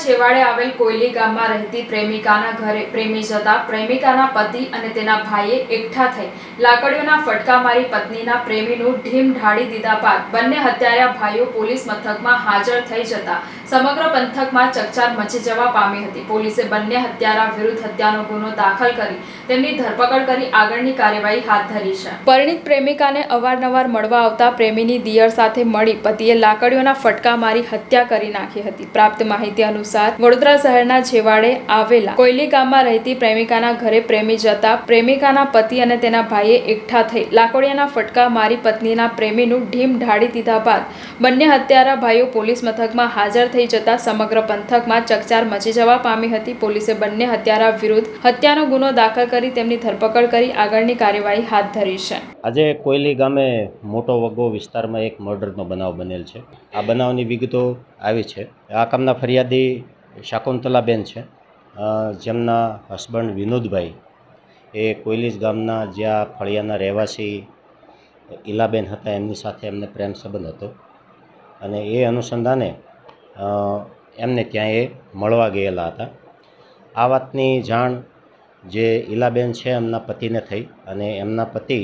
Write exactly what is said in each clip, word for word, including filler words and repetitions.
છેવાડે આવેલ કોયલી ગામમાં રહેતી પ્રેમિકાના ઘરે પ્રેમી જતા પ્રેમિકાના પતિ અને તેના ભાઈએ એકઠા થઈ લાકડીઓના ફટકા મારી પત્નીના પ્રેમીનું ઢીમ ઢાળી દીધા બાદ બંને હત્યારા ભાઈઓ પોલીસ મથકમાં હાજર થઈ જતા સમગ્ર પંથકમાં ચકચાર મચી જવા પામી હતી। પોલીસે બંને હત્યારા વિરુદ્ધ હત્યાનો ગુનો દાખલ કરી તેમની ધરપકડ કરી આગળની કાર્યવાહી હાથ ધરી છે। પરિણીત પ્રેમિકાને અવારનવાર મળવા આવતા પ્રેમીની દિયર સાથે મળી પતિએ લાકડીઓના ફટકા મારી હત્યા કરી નાખી હતી। પ્રાપ્ત માહિતી અનુસાર વડોદરા શહેરના છેવાડે આવેલા કોયલી ગામમાં રહેતી પ્રેમિકાના ઘરે પ્રેમી જતા પ્રેમિકાના પતિ અને તેના ભાઈએ એકઠા થઈ લાકડીઓના ફટકા મારી પત્નીના પ્રેમીનું ઢીમ ઢાળી દીધા બાદ બંને હત્યારા ભાઈઓ પોલીસ મથકમાં હાજર થઈ જતા સમગ્ર પંથકમાં ચકચાર મચી જવા પામી હતી। પોલીસે બંને હત્યારા વિરુદ્ધ હત્યાનો ગુનો દાખલ કરી તેમની ધરપકડ કરી આગળની કાર્યવાહી હાથ ધરી છે। આજે કોયલી ગામે મોટો વગ્ગો વિસ્તારમાં એક મર્ડરનો બનાવ બનેલ છે। આ બનાવની વિગતો આવી છે। આ કામના ફરિયાદી શાકુંતલાબેન છે, જેમના હસબન્ડ વિનોદભાઈ એ કોયલી ગામના જ્યાં ફળિયાના રહેવાસી ઈલાબેન હતા એમની સાથે એમને પ્રેમ સંબંધ હતો અને એ અનુસંધાને એમને ત્યાં એ મળવા ગયેલા હતા। આ વાતની જાણ જે ઈલાબેન છે એમના પતિને થઈ અને એમના પતિ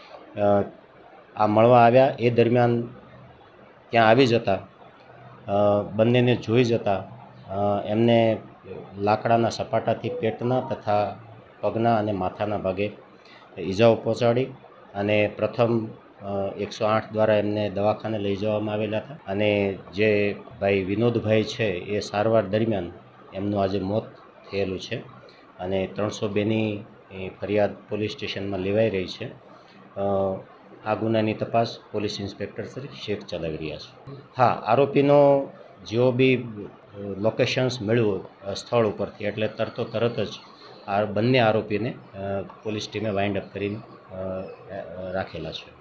આ મળવા આવ્યા એ દરમિયાન ત્યાં આવી જતા બંનેને જોઈ જતા એમને લાકડાના સપાટાથી પેટના તથા પગના અને માથાના ભાગે ઈજાઓ પહોંચાડી અને પ્રથમ એકસો આઠ દ્વારા એમને દવાખાને લઈ જવામાં આવેલા હતા અને જે ભાઈ વિનોદભાઈ છે એ સારવાર દરમિયાન એમનું આજે મોત થયેલું છે અને ત્રણસો બેની ફરિયાદ પોલીસ સ્ટેશનમાં લેવાઈ રહી છે। આ ગુનાની તપાસ પોલીસ ઇન્સ્પેક્ટર શ્રી શેખ ચલાવી રહ્યા છે। હા, આરોપીનો જેવો બી લોકેશન્સ મળ્યું સ્થળ ઉપરથી એટલે તરતો તરત જ આ બંને આરોપીને પોલીસ ટીમે વાઇન્ડ અપ કરીને રાખેલા છે।